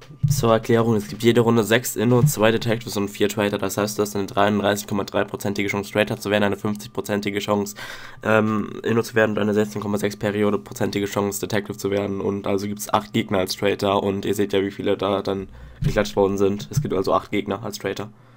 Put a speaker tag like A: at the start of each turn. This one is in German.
A: Zur Erklärung, es gibt jede Runde 6 Inno, 2 Detectives und 4 Traitor. Das heißt, du hast eine 33,3%ige Chance, Traitor zu werden, eine 50%ige Chance, Inno zu werden und eine 16,6%ige Chance, Detective zu werden. Und also gibt es 8 Gegner als Traitor und ihr seht ja, wie viele da dann geklatscht worden sind. Es gibt also 8 Gegner als Traitor.